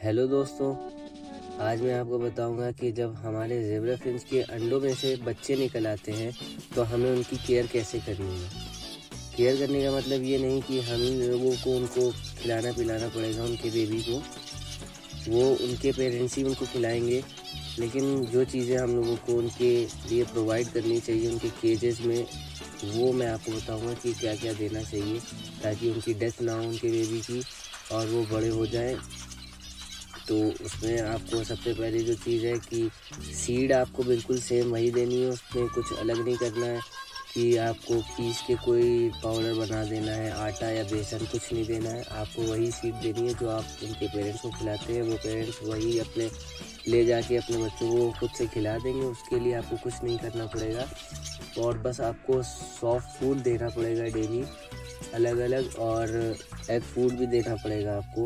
Hello दोस्तों, आज मैं आपको बताऊंगा कि जब हमारे ज़ेब्रा फिंच के अंडों में से बच्चे निकल आते हैं तो हमें उनकी केयर कैसे करनी है। केयर करने का मतलब ये नहीं कि हम ही लोगों को उनको खिलाना पिलाना पड़ेगा। उनके बेबी को वो उनके पेरेंट्स ही उनको खिलाएंगे, लेकिन जो चीज़ें हम लोगों को उनके लिए प्रोवाइड करनी चाहिए उनके केजेस में, वो मैं आपको बताऊंगा कि क्या क्या देना चाहिए ताकि उनकी डेथ ना हो उनके बेबी की और वो बड़े हो जाएं। तो उसमें आपको सबसे पहले जो चीज़ है कि सीड आपको बिल्कुल सेम वही देनी है, उसमें कुछ अलग नहीं करना है कि आपको पीस के कोई पाउडर बना देना है, आटा या बेसन कुछ नहीं देना है। आपको वही सीड देनी है जो आप उनके पेरेंट्स को खिलाते हैं, वो पेरेंट्स वही अपने ले जाके अपने बच्चों को खुद से खिला देंगे। उसके लिए आपको कुछ नहीं करना पड़ेगा और बस आपको सॉफ्ट फूड देना पड़ेगा डेली अलग अलग, और एग फूड भी देना पड़ेगा आपको,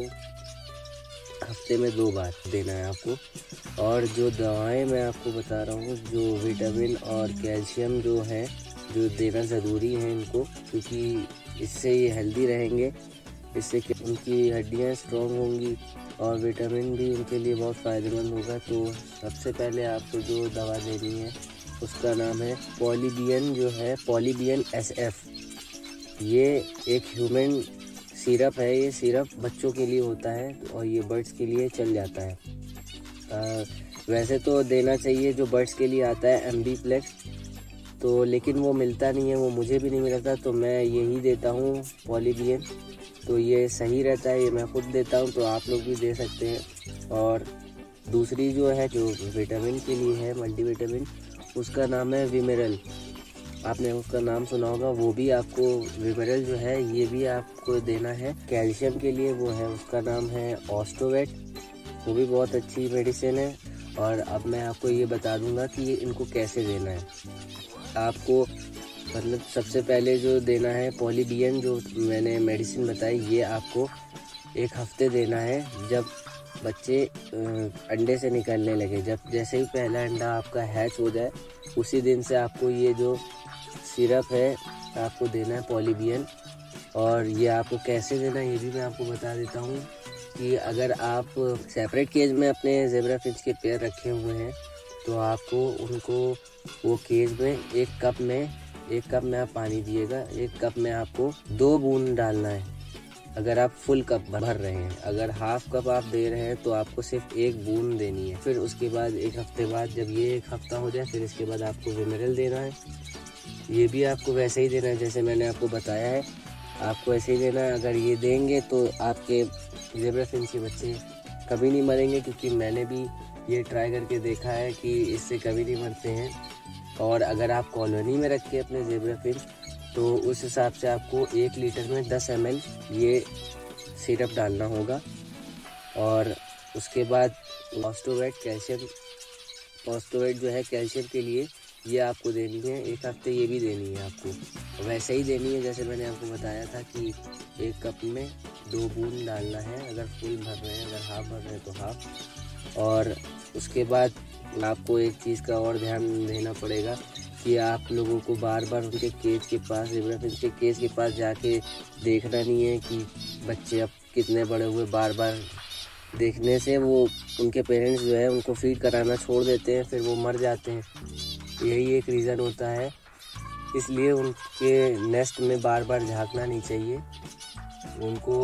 हफ्ते में 2 बार देना है आपको। और जो दवाएं मैं आपको बता रहा हूँ, जो विटामिन और कैल्शियम जो है जो देना ज़रूरी है इनको, क्योंकि इससे ये हेल्दी रहेंगे, इससे उनकी हड्डियाँ स्ट्रॉन्ग होंगी और विटामिन भी उनके लिए बहुत फ़ायदेमंद होगा। तो सबसे पहले आपको जो दवा देनी है उसका नाम है पॉलीबियन, जो है पॉलीबियन SF। ये एक ह्यूमन सिरप है, ये सिरप बच्चों के लिए होता है और ये बर्ड्स के लिए चल जाता है। वैसे तो देना चाहिए जो बर्ड्स के लिए आता है एम्बीप्लेक्स, तो लेकिन वो मिलता नहीं है, वो मुझे भी नहीं मिलता, तो मैं यही देता हूँ पॉलीबियन। तो ये सही रहता है, ये मैं खुद देता हूँ, तो आप लोग भी दे सकते हैं। और दूसरी जो है जो विटामिन के लिए है मल्टीविटामिन, उसका नाम है विमेरल। आपने उसका नाम सुना होगा, वो भी आपको विमेरल जो है ये भी आपको देना है। कैल्शियम के लिए वो है, उसका नाम है ऑस्टोवेट, वो भी बहुत अच्छी मेडिसिन है। और अब मैं आपको ये बता दूंगा कि ये इनको कैसे देना है। आपको मतलब सबसे पहले जो देना है पॉलीबियन, जो मैंने मेडिसिन बताई, ये आपको 1 हफ्ते देना है। जब बच्चे अंडे से निकलने लगे, जब जैसे ही पहला अंडा आपका हैच हो जाए उसी दिन से आपको ये जो सिरप है आपको देना है पॉलीबियन। और ये आपको कैसे देना है ये भी मैं आपको बता देता हूँ कि अगर आप सेपरेट केज में अपने ज़ेब्रा फिंच के पेयर रखे हुए हैं तो आपको उनको वो केज में 1 कप में आप पानी दिएगा। 1 कप में आपको 2 बूंद डालना है अगर आप फुल कप भर रहे हैं। अगर हाफ कप आप दे रहे हैं तो आपको सिर्फ 1 बूंद देनी है। फिर उसके बाद 1 हफ्ते बाद, जब ये 1 हफ्ता हो जाए, फिर इसके बाद आपको विमेरल देना है। ये भी आपको वैसे ही देना है जैसे मैंने आपको बताया है, आपको ऐसे ही देना है। अगर ये देंगे तो आपके ज़ेब्रा फिंच के बच्चे कभी नहीं मरेंगे, क्योंकि मैंने भी ये ट्राई करके देखा है कि इससे कभी नहीं मरते हैं। और अगर आप कॉलोनी में रख के अपने ज़ेब्रा फिंच, तो उस हिसाब से आपको 1 लीटर में 10 ml ये सिरप डालना होगा। और उसके बाद ऑस्टोवेट जो है कैल्शियम के लिए, ये आपको देनी है 1 हफ्ते, ये भी देनी है आपको वैसे ही देनी है जैसे मैंने आपको बताया था कि 1 कप में 2 बूंद डालना है अगर फुल भर रहे हैं, अगर हाफ भर रहे हैं तो हाफ। और उसके बाद आपको एक चीज़ का और ध्यान देना पड़ेगा कि आप लोगों को बार बार उनके केज के पास, ज़ेब्रा फिंच के केज के पास जाके देखना नहीं है कि बच्चे अब कितने बड़े हुए। बार बार देखने से वो उनके पेरेंट्स जो है उनको फीड कराना छोड़ देते हैं, फिर वो मर जाते हैं। यही एक रीज़न होता है, इसलिए उनके नेस्ट में बार बार झांकना नहीं चाहिए। उनको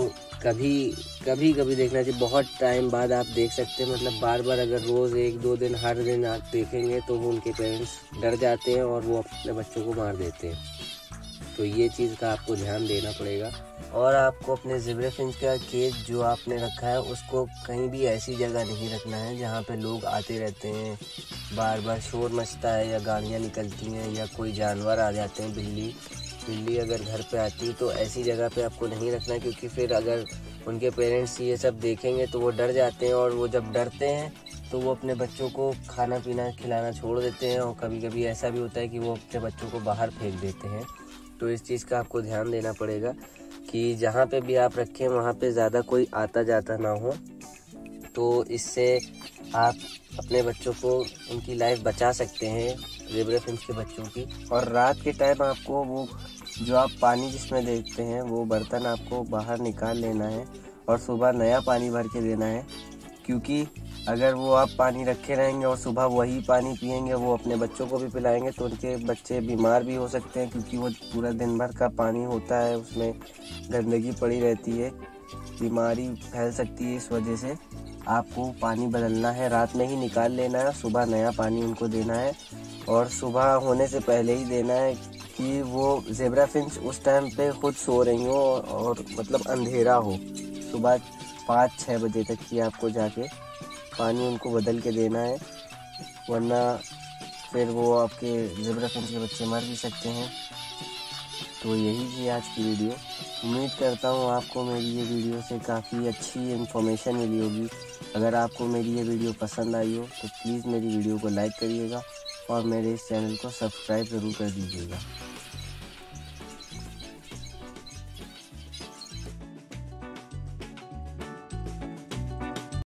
कभी देखना चाहिए, बहुत टाइम बाद आप देख सकते हैं। मतलब बार बार अगर रोज़ 1-2 दिन हर दिन आप देखेंगे तो वो उनके पेरेंट्स डर जाते हैं और वो अपने बच्चों को मार देते हैं। तो ये चीज़ का आपको ध्यान देना पड़ेगा। और आपको अपने ज़ेब्रा फिंच का केज जो आपने रखा है उसको कहीं भी ऐसी जगह नहीं रखना है जहाँ पे लोग आते रहते हैं, बार बार शोर मचता है या गाड़ियाँ निकलती हैं या कोई जानवर आ जाते हैं, बिल्ली अगर घर पे आती है, तो ऐसी जगह पे आपको नहीं रखना है। क्योंकि फिर अगर उनके पेरेंट्स ये सब देखेंगे तो वो डर जाते हैं, और वो जब डरते हैं तो वो अपने बच्चों को खाना पीना खिलाना छोड़ देते हैं, और कभी कभी ऐसा भी होता है कि वो अपने बच्चों को बाहर फेंक देते हैं। तो इस चीज़ का आपको ध्यान देना पड़ेगा कि जहाँ पे भी आप रखें वहाँ पे ज़्यादा कोई आता जाता ना हो। तो इससे आप अपने बच्चों को, उनकी लाइफ बचा सकते हैं, ज़ेब्रा फिंच के बच्चों की। और रात के टाइम आपको वो जो आप पानी जिसमें देखते हैं वो बर्तन आपको बाहर निकाल लेना है और सुबह नया पानी भर के देना है। क्योंकि अगर वो आप पानी रखे रहेंगे और सुबह वही पानी पिएंगे, वो अपने बच्चों को भी पिलाएंगे, तो उनके बच्चे बीमार भी हो सकते हैं, क्योंकि वो पूरा दिन भर का पानी होता है, उसमें गंदगी पड़ी रहती है, बीमारी फैल सकती है। इस वजह से आपको पानी बदलना है, रात में ही निकाल लेना है, सुबह नया पानी उनको देना है, और सुबह होने से पहले ही देना है कि वो ज़ेब्रा फिंच उस टाइम पे खुद सो रही हो और मतलब अंधेरा हो। सुबह 5-6 बजे तक ही आपको जाके पानी उनको बदल के देना है, वरना फिर वो आपके ज़ेब्रा फिंच के बच्चे मर भी सकते हैं। तो यही थी आज की वीडियो। उम्मीद करता हूँ आपको मेरी ये वीडियो से काफ़ी अच्छी इन्फॉर्मेशन मिली होगी। अगर आपको मेरी ये वीडियो पसंद आई हो तो प्लीज़ मेरी वीडियो को लाइक करिएगा और मेरे इस चैनल को सब्सक्राइब ज़रूर कर दीजिएगा।